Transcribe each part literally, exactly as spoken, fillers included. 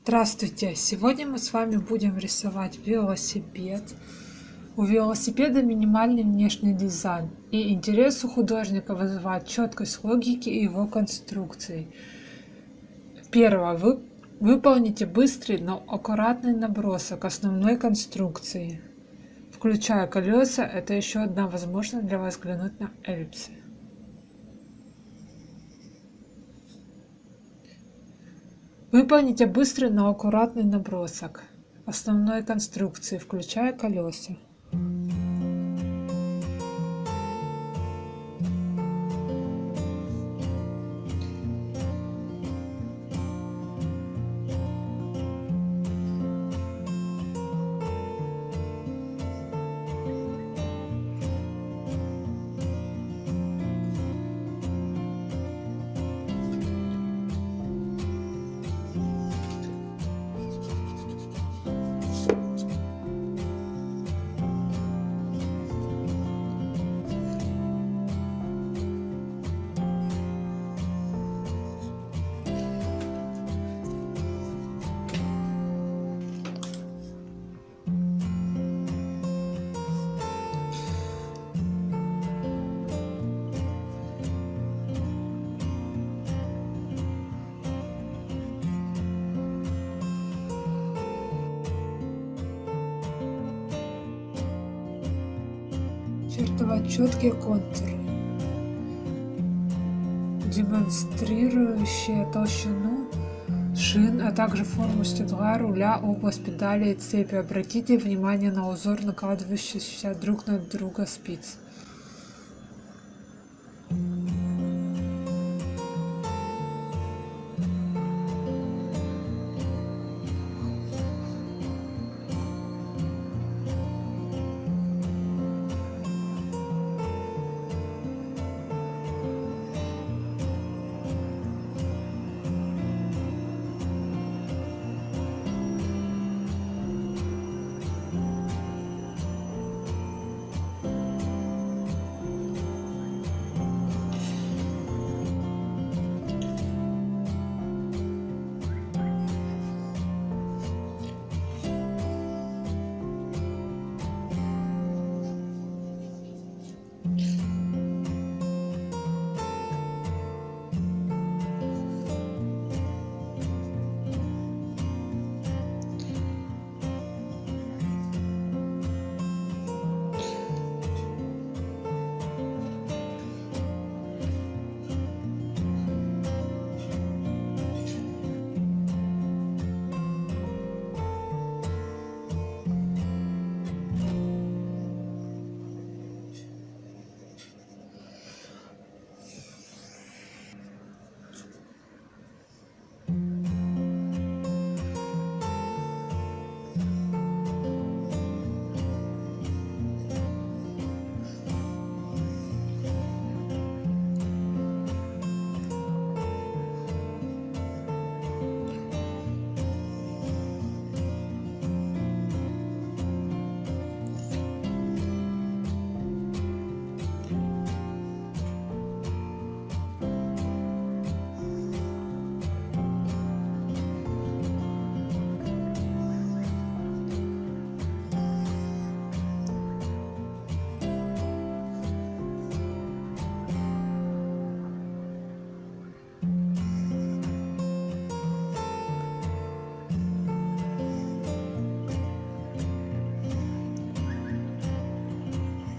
Здравствуйте! Сегодня мы с вами будем рисовать велосипед. У велосипеда минимальный внешний дизайн, и интерес у художника вызывает четкость логики и его конструкции. Первое. Вы выполните быстрый, но аккуратный набросок основной конструкции. Включая колеса, это еще одна возможность для вас взглянуть на эллипсы. Выполните быстрый, но аккуратный набросок основной конструкции, включая колеса. Чертовать четкие контуры, демонстрирующие толщину шин, а также форму седла, руля, область педали и цепи. Обратите внимание на узор, накладывающийся друг на друга спиц.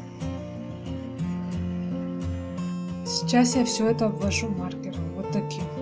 Сейчас я все это обвожу маркером, вот таким.